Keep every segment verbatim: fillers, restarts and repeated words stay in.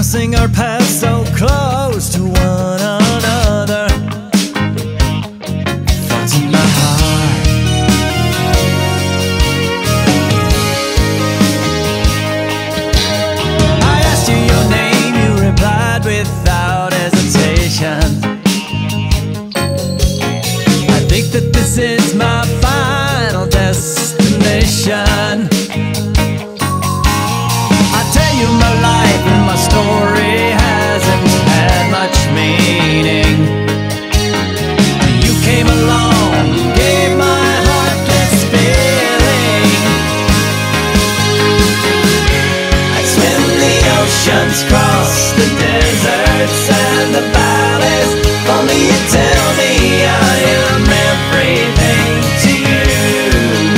crossing our paths so close to one another. Thoughts in my heart. I asked you your name, you replied without hesitation. I think that this is my final destination. I tell you my life and my story hasn't had much meaning. You came along, gave my heart this feeling. I'd swim the oceans, cross the deserts and the valleys. Only you tell me I am everything to you.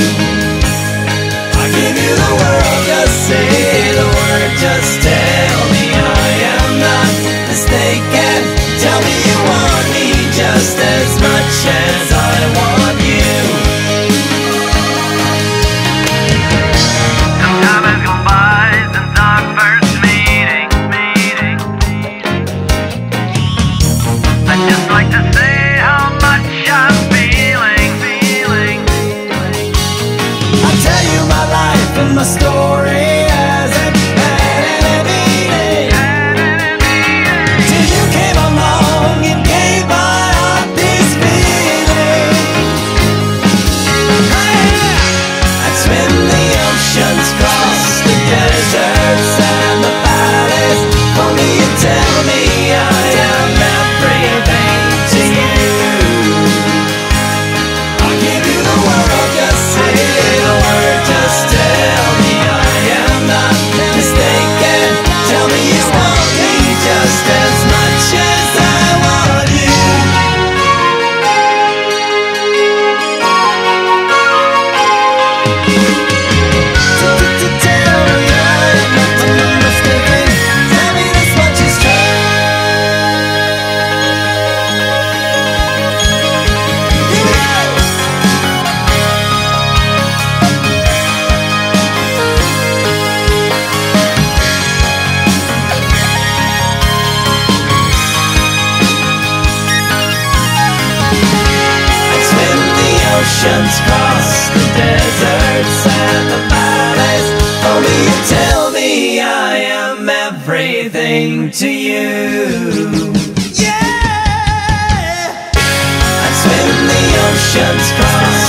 I give you the world, just say the word, just tell me I am not mistaken. Tell me you want me just as much as I want you. Some time has gone by since our first meeting, meeting. I'd just like to say how much I'm feeling, feeling. I tell you my life and my story hasn't had any meaning. Till you came along and gave my heart this feeling. I'd swim the oceans, cross the deserts and the valleys. Only you tell me I am everything to you. I'll give you the world, just say the word, just tell me I am not mistaken. Tell me you want me just as much as I want you. Tell me I am not mistaken. Tell me this much is true. I'd swim the oceans, cross the deserts and the valleys. Only you tell me I am everything to you. Yeah, I'd swim the oceans, cross